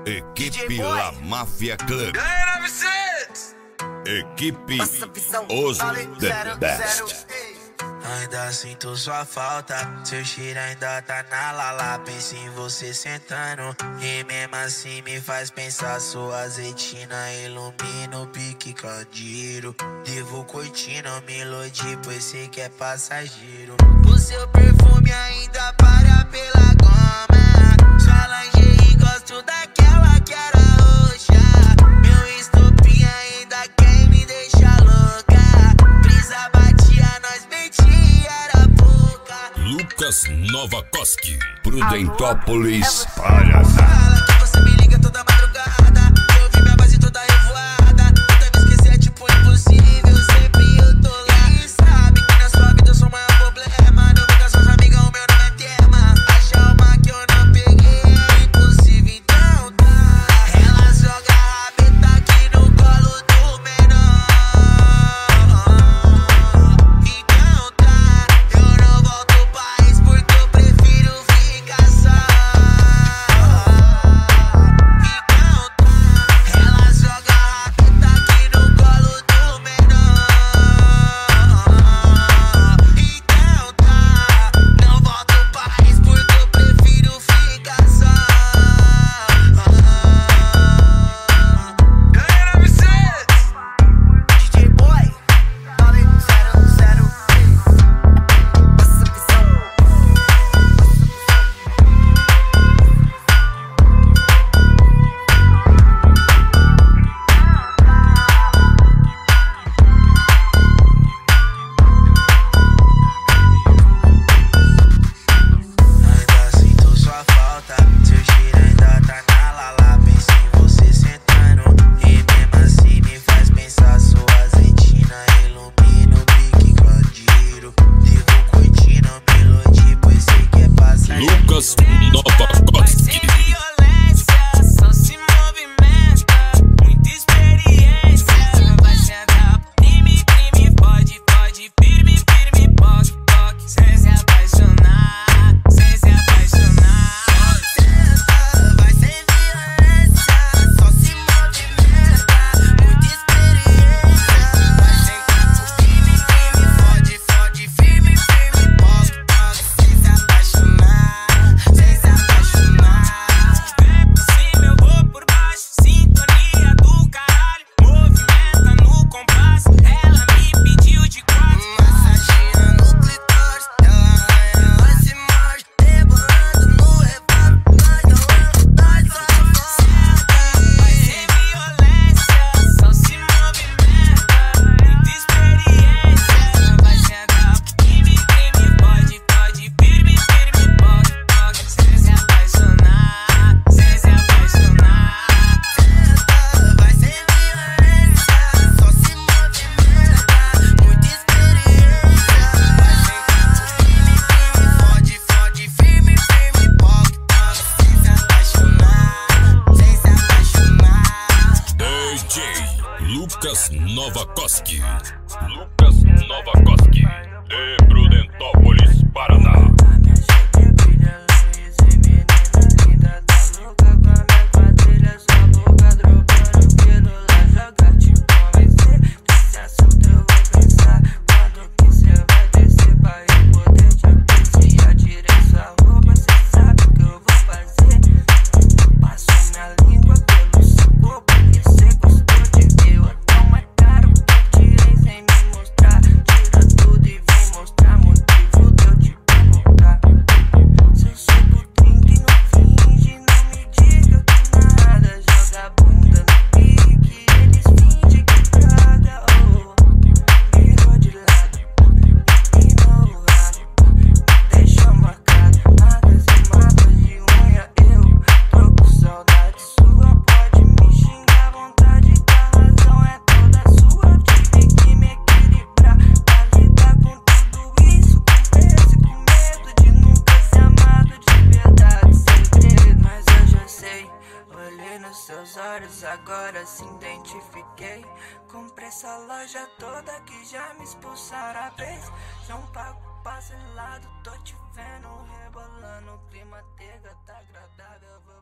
Equipe La Máfia Club. Equipe Os The Best. Ainda sinto sua falta, seu cheiro ainda tá na lala. Penso em você sentando e mesmo assim me faz pensar. Sua azeitina ilumina o pique candeeiro. Devo curtindo melodia, pois sei que é passageiro. O seu perfume ainda para pela goma. Sua lingerie gosto daquela que era roxa. Meu estopim ainda quem me deixa louca. Brisa batia, nós mentia, era pouca. Lucas Novakoski, Prudentópolis, Palhaçada. Fala que você me liga toda madrugada. Eu ouvi minha base toda revoada. Tenta me esquecer é tipo impossível. Sempre eu tô lá. E sabe que na sua vida eu sou o maior problema. Não fica suas amigas, o meu nome é tema. Achar uma que eu não peguei é impossível, então tá. Ela joga a rabeta aqui no colo do menor. Então tá, eu não volto ao país porque eu prefiro ficar só. Então tá, ela joga a rabeta aqui no colo do menor. Então tá, não volto ao país porque eu prefiro ficar só. DJ Boy, falei 00. Passa a visão. Ainda sinto sua falta, seu cheiro ainda tá na lala. Penso em você sentando e mesmo assim me faz pensar. Sua azeitina ilumina o pique candeeiro. Devo curtindo melodia, pois sei que é passageiro. Lucas Novakoski. Violência, só se movimenta, muita experiência. Vai sentar, crime, pode, firme, poc, sem se apaixonar, sem se apaixonar. Senta, vai sem violência, só se movimenta, muita experiência. Vai sentar, crime, pode, firme, poc, sem se apaixonar, sem se apaixonar. Vem por cima, eu vou por baixo, sintonia do caralho, movimenta no compasso. Ela me pediu de quatro, massageia no clitóris. Ela se morde, rebolando no revólver. Nós vamos. Vai sem violência, só se movimenta, muita experiência. Vai sentar, crime, pode, firme, poc, sem se apaixonar, sem se apaixonar. Senta, vai sem violência, só se movimenta, muita experiência. Vai sentar, crime, pode, firme, poc, sem se apaixonar, sem se apaixonar. DJ Lucas Novakoski. Lucas Novakoski, de Prudentópolis, Paraná. A minha chefe brilha luz e menina linda, tá louca com a minha quadrilha, sua boca dropando pílula, joga te convencer. Desse assunto eu vou pensar, quando que cê vai descer pra eu poder te apreciar. Tirei sua roupa, cê sabe o que eu vou fazer. Passo minha língua pelo seu corpo e cê gostou de ver. Então é caro que eu tirei sem me mostrar. Tira tudo e vem mostrar motivo de eu te provocar. Cê chega o drink e não finge, não me diga que nada. Joga a bunda no pique, eles fingem que traga. Virou de lado, inclinou o rabo, me deixou marcado. Marcas e marcas de unha, eu tô com saudade sua. Pode me xingar à vontade, que a razão é toda sua. Tive que me equilibrar pra lidar com tudo isso. Confesso com medo de nunca ser amado de verdade. Segredo, mas eu já sei. Olhei nos seus olhos, agora se identifiquei. Comprei essa loja toda que já me expulsaram a vez. Não pago parcelado, tô te vendo rebolando. O clima tega tá agradável.